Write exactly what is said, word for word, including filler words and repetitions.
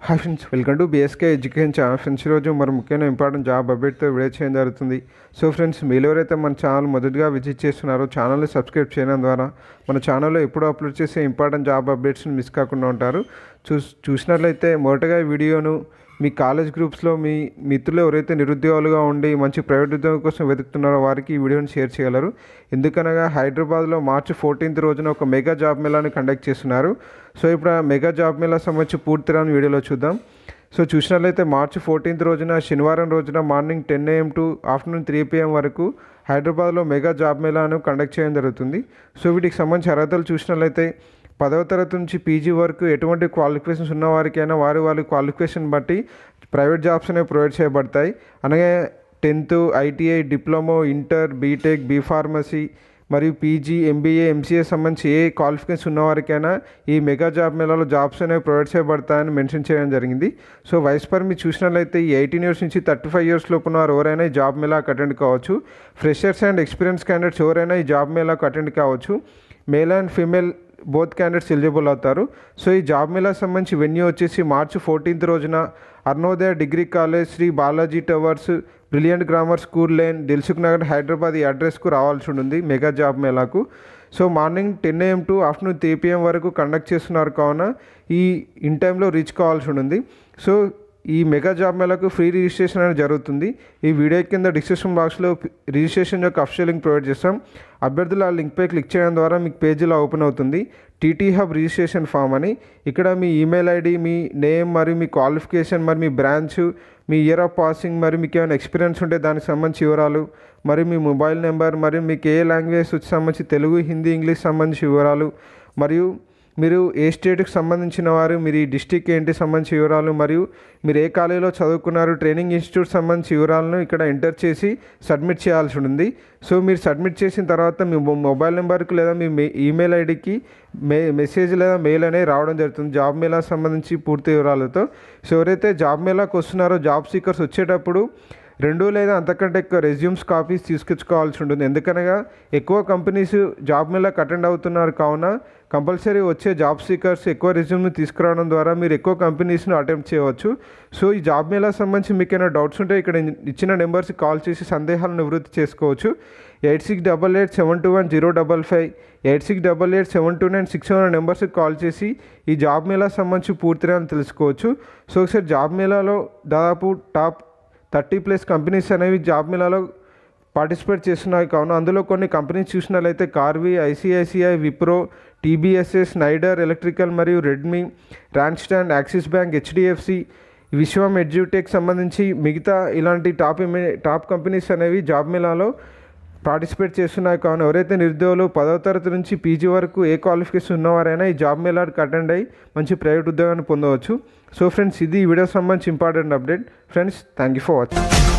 Hi friends, welcome to B S K Education channel. Friends, ఈరోజు మరి ముఖ్యమైన important job అప్డేట్తో video చేయడం జరుగుతుంది. సో ఫ్రెండ్స్, మీరు ఎవరైతే మన ఛానల్ మొదటిగా విజిట్ చేస్తున్నారో ఛానల్ని సబ్స్క్రైబ్ చేయడం ద్వారా మన ఛానల్లో ఎప్పుడు అప్లోడ్ చేసే ఇంపార్టెంట్ జాబ్ అప్డేట్స్ని మిస్ కాకుండా ఉంటారు. చూ చూసినట్లయితే మొదటగా ఈ వీడియోను మీ కాలేజ్ గ్రూప్స్లో మీ మిత్రులు ఎవరైతే నిరుద్యోగులుగా ఉండి మంచి ప్రైవేట్ ఉద్యోగం కోసం వెతుకుతున్నారో వారికి ఈ వీడియోని షేర్ చేయగలరు. ఎందుకనగా హైదరాబాద్లో మార్చి ఫోర్టీన్త్ రోజున ఒక మెగా జాబ్ మేళాని కండక్ట్ చేస్తున్నారు. సో ఇప్పుడు ఆ మెగా జాబ్ మేళా సంబంధించి పూర్తి రాని వీడియోలో చూద్దాం. సో చూసినట్లయితే మార్చి ఫోర్టీన్త్ రోజున శనివారం రోజున morning ten AM to afternoon three PM వరకు హైదరాబాద్లో మెగా జాబ్ మేళాను కండక్ట్ చేయడం జరుగుతుంది. సో వీటికి సంబంధించి అర్హతలు చూసినట్లయితే పదవ తరగతి నుంచి పీజీ వరకు ఎటువంటి క్వాలిఫికేషన్స్ ఉన్న వారికైనా వారి వాళ్ళ క్వాలిఫికేషన్ బట్టి ప్రైవేట్ జాబ్స్ అనేవి ప్రొవైడ్ చేయబడతాయి. అనగా tenth, ITI, diploma, inter, BTech, B pharmacy మరియు పీజీ, ఎంబీఏ, ఎంసీఏ సంబంధించి ఏ క్వాలిఫికేషన్ ఉన్నవారికైనా ఈ మెగా జాబ్ మేళాలో జాబ్స్ అనేవి ప్రొవైడ్ చేయబడతాయని మెన్షన్ చేయడం జరిగింది. సో వయసు పరిమితి చూసినట్లయితే ఈ ఎయిటీన్ ఇయర్స్ నుంచి థర్టీ ఫైవ్ ఇయర్స్ లోపు ఉన్నవారు ఎవరైనా ఈ జాబ్ మేళాకు అటెండ్ కావచ్చు. ఫ్రెషర్స్ అండ్ ఎక్స్పీరియన్స్ క్యాండిడేట్స్ ఎవరైనా ఈ జాబ్ మేళాకు అటెండ్ కావచ్చు. Male and female both candidates eligible అవుతారు. సో ఈ జాబ్ మేళా సంబంధించి వెన్యూ వచ్చేసి మార్చి ఫోర్టీన్త్ రోజున Arunodaya degree college, Shri Balaji towers, brilliant grammar school lane, Dilsukhnagar, Hyderabad ఈ అడ్రస్కు రావాల్సి ఉంటుంది మెగా జాబ్ మేళాకు. So morning ten AM to afternoon three PM వరకు కండక్ట్ చేస్తున్నారు కావున ఈ ఇన్ టైంలో రీచ్ కావాల్సి ఉంటుంది. సో ఈ మెగా జాబ్ మేళాకు ఫ్రీ రిజిస్ట్రేషన్ అనేది జరుగుతుంది. ఈ వీడియో కింద డిస్క్రిప్షన్ బాక్స్లో రిజిస్ట్రేషన్ యొక్క అఫిషియల్ లింక్ ప్రొవైడ్ చేస్తాం. అభ్యర్థులు ఆ లింక్పై క్లిక్ చేయడం ద్వారా మీకు పేజీలో ఓపెన్ అవుతుంది ttHub రిజిస్ట్రేషన్ ఫామ్ అని. ఇక్కడ మీ ఈమెయిల్ ఐడి, మీ నేమ్ మరియు మీ క్వాలిఫికేషన్ మరి మీ బ్రాంచ్, మీ ఇయర్ ఆఫ్ పాసింగ్ మరియు మీకు ఏమైనా ఎక్స్పీరియన్స్ ఉంటే దానికి సంబంధించి వివరాలు మరియు మీ మొబైల్ నెంబర్ మరియు మీకు ఏ లాంగ్వేజ్ వచ్చి సంబంధించి తెలుగు, హిందీ, ఇంగ్లీష్ సంబంధించి వివరాలు మరియు మీరు ఏ స్టేట్కి సంబంధించిన వారు, మీరు ఈ డిస్టిక్ ఏంటి సంబంధించి వివరాలు మరియు మీరు ఏ కాలేజీలో చదువుకున్నారు, ట్రైనింగ్ ఇన్స్టిట్యూట్ సంబంధించి వివరాలను ఇక్కడ ఎంటర్ చేసి సబ్మిట్ చేయాల్సి ఉంటుంది. సో మీరు సబ్మిట్ చేసిన తర్వాత మీ మొబైల్ నెంబర్కి లేదా మీ ఈమెయిల్ ఐడికి మే మెసేజ్ లేదా మెయిల్ అనేది రావడం జరుగుతుంది జాబ్ మేళా సంబంధించి పూర్తి వివరాలతో. సో ఎవరైతే జాబ్ మేళాకు వస్తున్నారో జాబ్ సీకర్స్ వచ్చేటప్పుడు రెండు లేదా అంతకంటే ఎక్కువ రెజ్యూమ్స్ కాపీస్ తీసుకొచ్చుకోవాల్సి ఉంటుంది. ఎందుకనగా ఎక్కువ కంపెనీస్ జాబ్ మేళాకు అటెండ్ అవుతున్నారు కావున కంపల్సరీ వచ్చే జాబ్ సీకర్స్ ఎక్కువ రెజ్యూమ్ని తీసుకురావడం ద్వారా మీరు ఎక్కువ కంపెనీస్ను అటెంప్ట్ చేయవచ్చు. సో ఈ జాబ్ మేళా సంబంధించి మీకు ఏమైనా డౌట్స్ ఉంటే ఇక్కడ ఇచ్చిన నెంబర్స్కి కాల్ చేసి సందేహాలను నివృత్తి చేసుకోవచ్చు. Eight six double eight seven two one zero double five eight six double eight seven two nine six seven నెంబర్స్కి కాల్ చేసి ఈ జాబ్ మేళా సంబంధించి పూర్తిగా తెలుసుకోవచ్చు. సో ఒకసారి జాబ్ మేళాలో దాదాపు టాప్ థర్టీ ప్లస్ కంపెనీస్ అనేవి జాబ్ మేళాలో పార్టిసిపేట్ చేస్తున్నాయి కావున అందులో కొన్ని కంపెనీస్ చూసినట్లయితే Karvy, ICICI, Wipro, TBSS, Schneider electrical మరియు Redmi, Randstad, Axis bank, HDFC, Vishwam edutech సంబంధించి మిగతా ఇలాంటి టాప్ టాప్ కంపెనీస్ అనేవి జాబ్ మేళాలో పార్టిసిపేట్ చేస్తున్నాయి కావున ఎవరైతే నిరుద్యోగులు పదవ తరగతి నుంచి పీజీ వరకు ఏ క్వాలిఫికేషన్ ఉన్నవారైనా ఈ జాబ్ మేళాకి అటెండ్ అయ్యి మంచి ప్రైవేట్ ఉద్యోగాన్ని పొందవచ్చు. సో ఫ్రెండ్స్, ఇది ఈ వీడియో సంబంధించి important update. Friends, thank you for watching.